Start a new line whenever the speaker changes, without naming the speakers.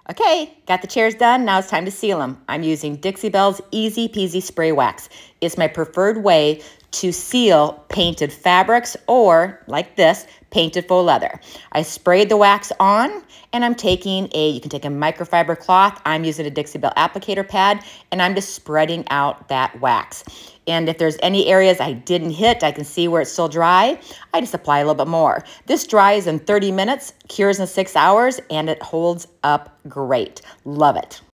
Okay, got the chairs done. Now it's time to seal them. I'm using Dixie Belle's Easy Peasy Spray Wax. It's my preferred way to seal painted fabrics or, like this, painted faux leather. I sprayed the wax on, and I'm taking you can take a microfiber cloth. I'm using a Dixie Belle applicator pad, and I'm just spreading out that wax. And if there's any areas I didn't hit, I can see where it's still dry, I just apply a little bit more. This dries in 30 minutes, cures in 6 hours, and it holds up great. Love it.